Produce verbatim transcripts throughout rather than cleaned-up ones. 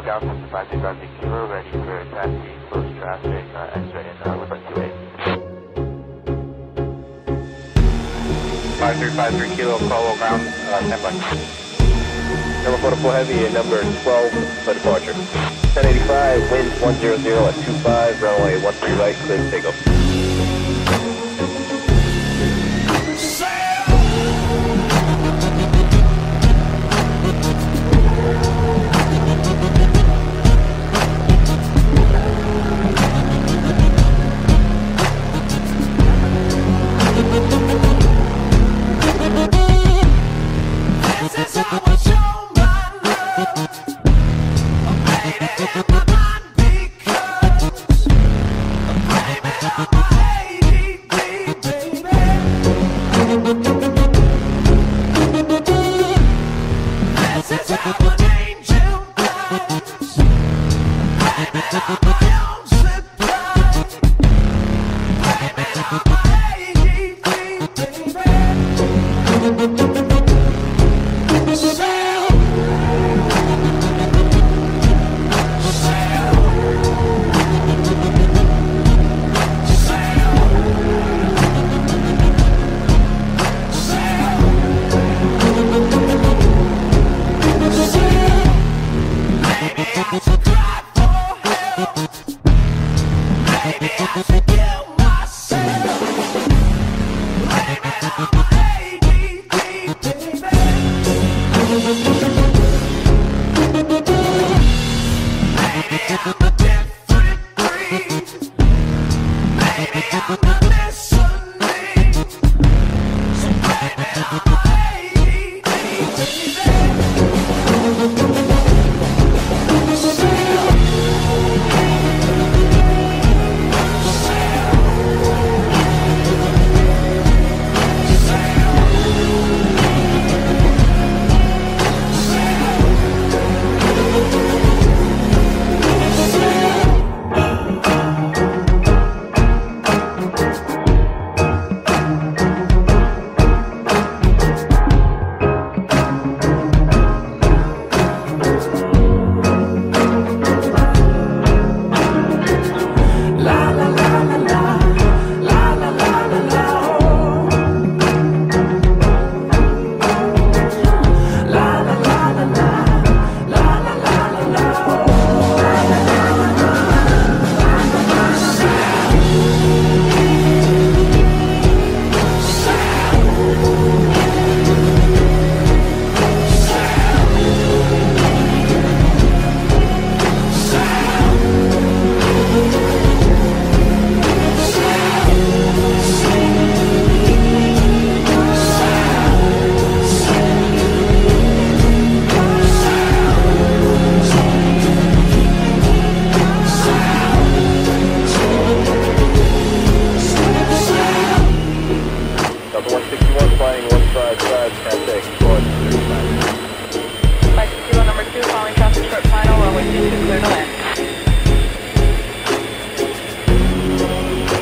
lookout for five six five kilo, ready for taxi, close traffic, uh, X-ray and uh, one two eight. five three five three kilo, follow ground, uh, stand by. Number forty-four heavy and number twelve for departure. ten eighty-five, wind one zero zero at two five, runway one three right, clear to take off.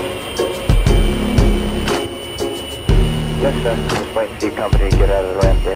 Just wait and see company get out of the ramp there.